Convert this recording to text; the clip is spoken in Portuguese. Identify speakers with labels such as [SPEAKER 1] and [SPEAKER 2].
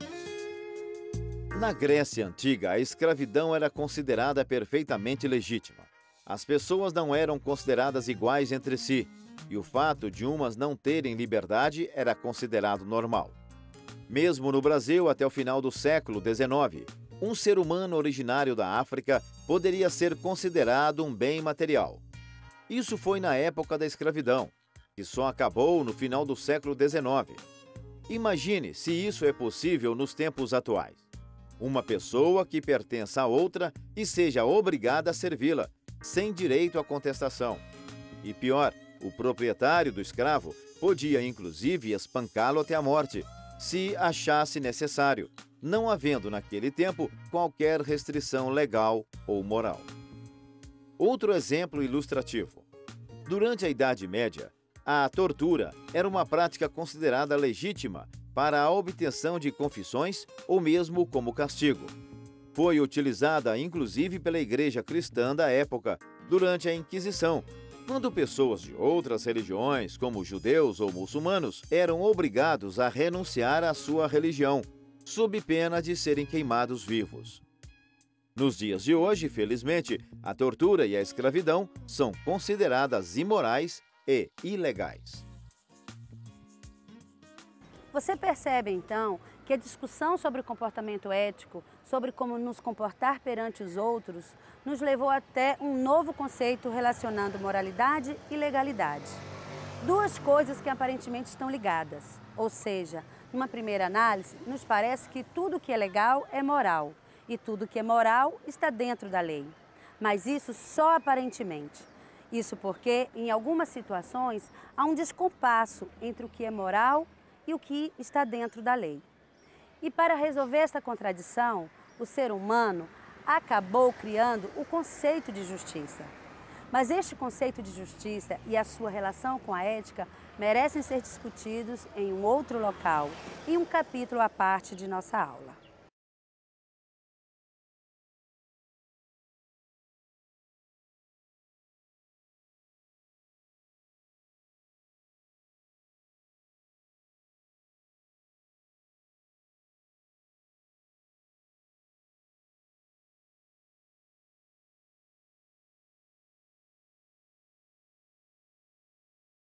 [SPEAKER 1] Na Grécia Antiga, a escravidão era considerada perfeitamente legítima. As pessoas não eram consideradas iguais entre si, e o fato de umas não terem liberdade era considerado normal. Mesmo no Brasil, até o final do século XIX, um ser humano originário da África poderia ser considerado um bem material. Isso foi na época da escravidão, que só acabou no final do século XIX. Imagine se isso é possível nos tempos atuais. Uma pessoa que pertença a outra e seja obrigada a servi-la, sem direito à contestação. E pior, o proprietário do escravo podia inclusive espancá-lo até a morte, se achasse necessário, não havendo naquele tempo qualquer restrição legal ou moral. Outro exemplo ilustrativo. Durante a Idade Média, a tortura era uma prática considerada legítima para a obtenção de confissões ou mesmo como castigo. Foi utilizada inclusive pela Igreja Cristã da época, durante a Inquisição, quando pessoas de outras religiões, como judeus ou muçulmanos, eram obrigados a renunciar à sua religião, sob pena de serem queimados vivos. Nos dias de hoje, felizmente, a tortura e a escravidão são consideradas imorais e ilegais.
[SPEAKER 2] Você percebe, então, que a discussão sobre o comportamento ético, sobre como nos comportar perante os outros, nos levou até um novo conceito relacionando moralidade e legalidade. Duas coisas que aparentemente estão ligadas, ou seja, numa primeira análise, nos parece que tudo que é legal é moral e tudo que é moral está dentro da lei. Mas isso só aparentemente. Isso porque, em algumas situações, há um descompasso entre o que é moral e o que está dentro da lei. E para resolver esta contradição, o ser humano acabou criando o conceito de justiça. Mas este conceito de justiça e a sua relação com a ética merecem ser discutidos em um outro local, em um capítulo à parte de nossa aula.